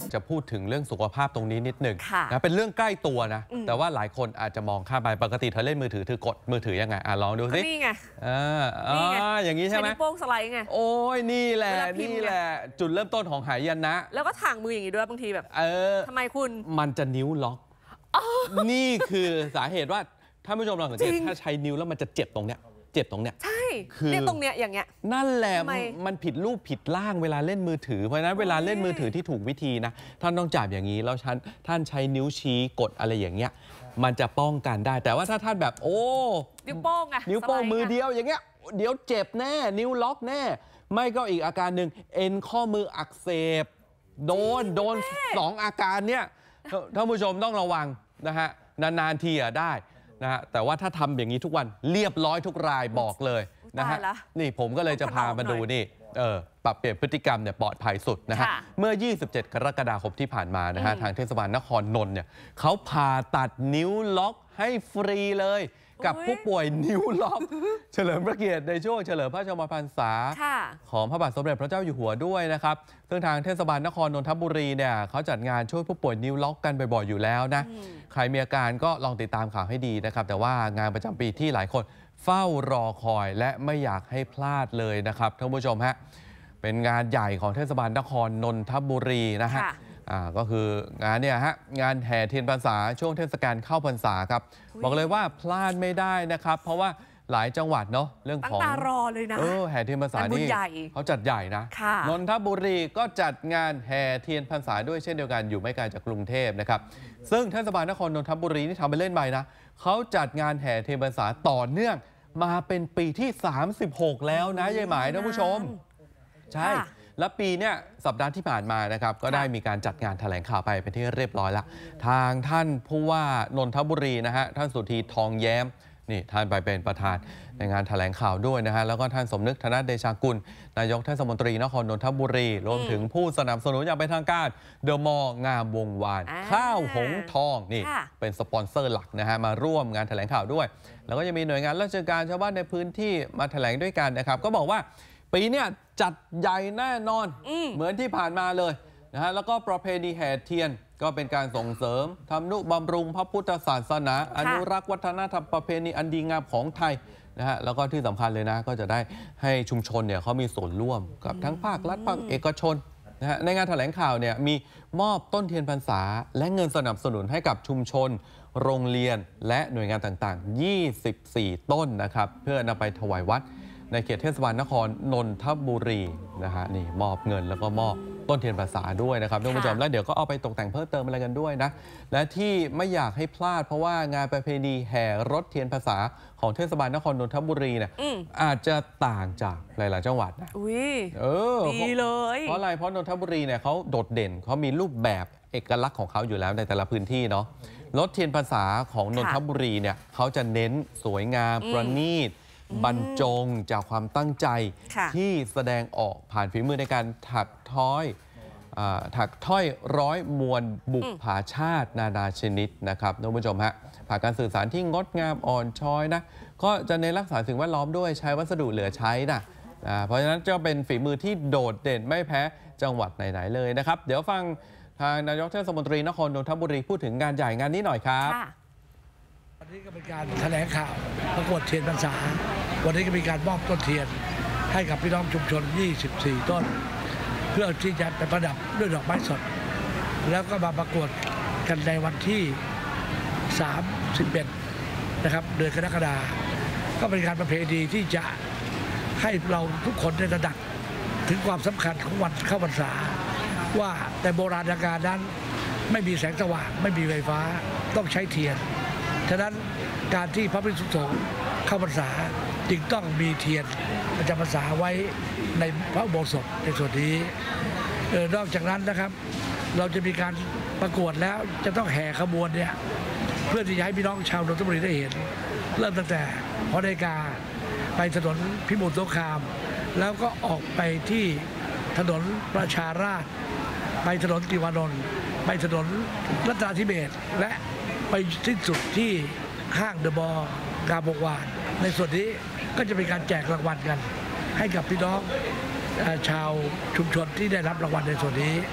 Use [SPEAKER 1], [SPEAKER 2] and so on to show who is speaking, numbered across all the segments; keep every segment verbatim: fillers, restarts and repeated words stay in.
[SPEAKER 1] จะพูดถึงเรื่องสุขภาพตรงนี้นิดหนึ่งนะเป็นเรื่องใกล้ตัวนะแต่ว่าหลายคนอาจจะมองข้ามไปปกติเธอเล่นมือถือเธอกดมือถือยังไงอ่ะลองดูสิ
[SPEAKER 2] นี่ไง
[SPEAKER 1] อ่าอ๋ออย่างนี้ใช่ไหม
[SPEAKER 2] ใช้นิ้วโป้งสไลด์ไง
[SPEAKER 1] โอ้ยนี่แหละนี่แหละจุดเริ่มต้นของหายนะ
[SPEAKER 2] แล้วก็ถ่างมืออย่างนี้ด้วยบางทีแบบ
[SPEAKER 1] เออ
[SPEAKER 2] ทำไมคุณ
[SPEAKER 1] มันจะนิ้วล็อกนี่คือสาเหตุว่าท่านผู้ชมลองสังเกตถ้าใช้นิ้วแล้วมันจะเจ็บตรงเนี้ยเจ็บตรงเนี้ย
[SPEAKER 2] ใช่คือตรงเนี้ยอย่างเงี้ย
[SPEAKER 1] นั่นแหละมันผิดรูปผิดร่างเวลาเล่นมือถือเพราะฉะนั้นเวลาเล่นมือถือที่ถูกวิธีนะท่านต้องจับอย่างนี้แล้วท่านใช้นิ้วชี้กดอะไรอย่างเงี้ยมันจะป้องกันได้แต่ว่าถ้าท่านแบบโอ้
[SPEAKER 2] นิ้วโป้งอะ
[SPEAKER 1] นิ้วโป้งมือเดียวอย่างเงี้ยเดี๋ยวเจ็บแน่นิ้วล็อกแน่ไม่ก็อีกอาการหนึ่งเอ็นข้อมืออักเสบโดนโดนสองอาการเนี้ยท่านผู้ชมต้องระวังนะฮะนานๆทีอะได้นะฮะแต่ว่าถ้าทำอย่างนี้ทุกวันเรียบร้อยทุกรายบอกเลยนะฮะนี่ผมก็เลยจะพามาดูนี่เออปรับเปลี่ยนพฤติกรรมเนี่ยปลอดภัยสุดนะฮะเมื่อยี่สิบเจ็ดกรกฎาคมที่ผ่านมานะฮะทางเทศบาลนครนนท์เนี่ยเขาผ่าตัดนิ้วล็อกให้ฟรีเลยกับผู้ป่วยนิ้วล็อกเฉลิมพระเกียรติในช่วงเฉลิมพระชนมพรรษาของพระบาทสมเด็จพระเจ้าอยู่หัวด้วยนะครับซึ่งทางเทศบาลนครนนทบุรีเนี่ยเขาจัดงานช่วยผู้ป่วยนิ้วล็อกกันบ่อยๆอยู่แล้วนะใครมีอาการก็ลองติดตามข่าวให้ดีนะครับแต่ว่างานประจำปีที่หลายคนเฝ้ารอคอยและไม่อยากให้พลาดเลยนะครับท่านผู้ชมฮะเป็นงานใหญ่ของเทศบาลนครนนทบุรีนะฮะอ่าก็คืองานเนี่ยฮะงานแห่เทียนพรรษาช่วงเทศกาลเข้าพรรษาครับบอกเลยว่าพลาดไม่ได้นะครับเพราะว่าหลายจังหวัดเนาะเรื่องของ
[SPEAKER 2] ตั้งตารอเลยนะ
[SPEAKER 1] เออแห่เทียนพรรษานี่เขาจัดใหญ่นะนนทบุรีก็จัดงานแห่เทียนพรรษาด้วยเช่นเดียวกันอยู่ไม่ไกลจากกรุงเทพนะครับซึ่งเทศบาลนครนนทบุรีนี่ทำไปเล่นไปนะเขาจัดงานแห่เทียนพรรษาต่อเนื่องมาเป็นปีที่สามสิบหกแล้วนะยายหมายท่านผู้ชมใช่และปีเนี้ยสัปดาห์ที่ผ่านมานะครับก็ได้มีการจัดงานแถลงข่าวไปเป็นที่เรียบร้อยแล้วทางท่านผู้ว่านนทบุรีนะฮะท่านสุธีทองแย้มนี่ท่านไปเป็นประธานในงานแถลงข่าวด้วยนะฮะแล้วก็ท่านสมนึกธนเดชากุลนายกเทศมนตรีนครนนทบุรีรวมถึงผู้สนับสนุนอย่างเป็นทางการเดอะมอลล์งามวงวานข้าวหงทองนี่เป็นสปอนเซอร์หลักนะฮะมาร่วมงานแถลงข่าวด้วยแล้วก็ยังมีหน่วยงานราชการชาวบ้านในพื้นที่มาแถลงด้วยกันนะครับก็บอกว่าปีนี้จัดใหญ่แน่นอนเหมือนที่ผ่านมาเลยนะฮะแล้วก็ประเพณีแห่เทียนก็เป็นการส่งเสริมทำนุบำรุงพระพุทธศาสนาอนุรักษ์วัฒนธรรมประเพณีอันดีงามของไทยนะฮะแล้วก็ที่สำคัญเลยนะก็จะได้ให้ชุมชนเนี่ยเขามีส่วนร่วมกับทั้งภาครัฐภาคเอกชนนะฮะในงานแถลงข่าวเนี่ยมีมอบต้นเทียนพรรษาและเงินสนับสนุนให้กับชุมชนโรงเรียนและหน่วยงานต่างๆยี่สิบสี่ต้นนะครับเพื่อนำไปถวายวัดในเขตเทศบาลนครนนทบุรีนะฮะนี่มอบเงินแล้วก็มอบต้นเทียนพรรษาด้วยนะครับท่านผู้ชมแล้วเดี๋ยวก็เอาไปตกแต่งเพิ่มเติมอะไรกันด้วยนะและที่ไม่อยากให้พลาดเพราะว่างานประเพณีแห่รถเทียนพรรษาของเทศบาลนครนนทบุรีเนี่ยอาจจะต่างจากหลายๆจังหวัดนะ
[SPEAKER 2] อุ้ย
[SPEAKER 1] เออ
[SPEAKER 2] ดีเลย
[SPEAKER 1] เพราะอะไรเพราะนนทบุรีเนี่ยเขาโดดเด่นเขามีรูปแบบเอกลักษณ์ของเขาอยู่แล้วในแต่ละพื้นที่เนาะรถเทียนพรรษาของนนทบุรีเนี่ยเขาจะเน้นสวยงามประณีตบรรจงจากความตั้งใจที่แสดงออกผ่านฝีมือในการถักท้อยถักถ้อยร้อยมวลบุปผาชาตินานาชนิดนะครับท่านผู้ชมฮะผ่านการสื่อสารที่งดงามอ่อนช้อยนะก็จะในรักษาสิ่งแวดล้อมด้วยใช้วัสดุเหลือใช้นะเพราะฉะนั้นจะเป็นฝีมือที่โดดเด่นไม่แพ้จังหวัดไหนๆเลยนะครับเดี๋ยวฟังทางนายกเทศมนตรีนครนนทบุรีพูดถึงงานใหญ่งานนี้หน่อยครับ
[SPEAKER 3] วันนี้ก็เป็นการแถลงข่าวประกวดเทียนพรรษาวันนี้ก็มีการมอบต้นเทียนให้กับพี่น้องชุมชนยี่สิบสี่ต้นเพื่อที่จะไปประดับด้วยดอกไม้สดแล้วก็มาประกวดกันในวันที่สามสิบเอ็ดนะครับเดือนกรกฎาคมก็เป็นการประเพณีที่จะให้เราทุกคนได้ตระหนักถึงความสำคัญของวันเข้าพรรษาว่าแต่โบราณกาลนั้นไม่มีแสงสว่างไม่มีไฟฟ้าต้องใช้เทียนฉะนั้นการที่พระภิกษุสงฆ์เข้าพรรษาจึงต้องมีเทียนประจำพรรษาไว้ในพระอุโบสถในส่วนนี้นอกจากนั้นนะครับเราจะมีการประกวดแล้วจะต้องแห่ขบวนเนี่ยเพื่อที่จะให้พี่น้องชาวนนทบุรีได้เห็นเริ่มตั้งแต่หอนาฬิกาไปถนนพิบูลสงครามแล้วก็ออกไปที่ถนนประชาราษฎร์ไปถนนติวานนท์ไปถนนรัตนาธิเบศรและไปสิ้นสุดที่ห้างเดอะมอลล์งามวงวานในส่วนนี้ก็จะเป็นการแจกรางวัลกันให้กับพี่น้องชาวชุมชนที่ได้รับรางวัลในส่วนนี้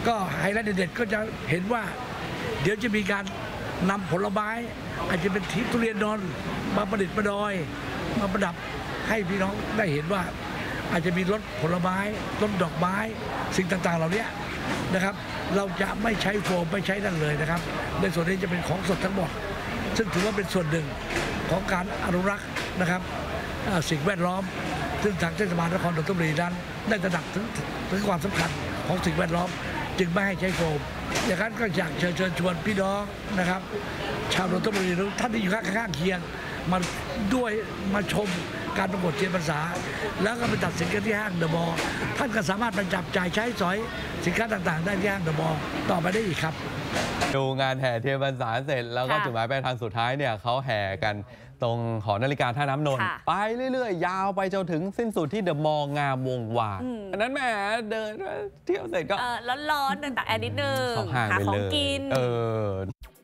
[SPEAKER 3] ก็ไฮไลท์เด็ดๆก็จะเห็นว่าเดี๋ยวจะมีการนำผลไม้อาจจะเป็นทิพทุเรียนนนท์มาประดิษฐ์ประดอยมาประดับให้พี่น้องได้เห็นว่าอาจจะมีรถผลไม้รถดอกไม้สิ่งต่างๆเหล่านี้นะครับ เราจะไม่ใช้โฟมไม่ใช้นั่นเลยนะครับในส่วนนี้จะเป็นของสดทั้งหมดซึ่งถือว่าเป็นส่วนหนึ่งของการอนุรักษ์นะครับสิ่งแวดล้อมซึ่งทางเทศบาลนครนนทบุรีนั้นได้ตระหนักถึงถึงความสำคัญของสิ่งแวดล้อมจึงไม่ให้ใช้โฟมอย่างนั้นก็อยากเชิญเชิญชวนพี่น้องนะครับชาวนนทบุรีหรือท่านที่อยู่ข้างๆเคียงมาด้วยมาชมการประกวดเทียนพรรษาแล้วก็ไปตัดสินกันที่ห้างเดอะมอลล์ท่านก็สามารถไปจับจ่ายใช้สอยสินค้าต่างๆได้ที่ห้างเดอะมอลล์ต่อไปได้อีกครับ
[SPEAKER 1] ดูงานแห่เทียนพรรษาเสร็จแล้วก็จุดหมายปลายทางสุดท้ายเนี่ยเขาแห่กันตรงหอนาฬิกาท่าน้ำนนท์ไปเรื่อยๆยาวไปจนถึงสิ้นสุดที่เดอะมอลล์งามวงวานอันนั้นแหมเดินเที่ยวเสร็จก็
[SPEAKER 2] ร้อนๆเดินตากแอร์นิดนึงหาของกิน
[SPEAKER 1] เออ